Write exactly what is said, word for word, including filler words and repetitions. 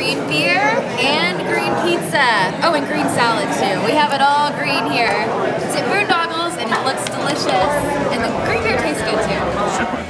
green beer and green pizza. Oh, and green salad too. We have it all green here. It's at Boondoggles and it looks delicious. And the green beer tastes good too. Super.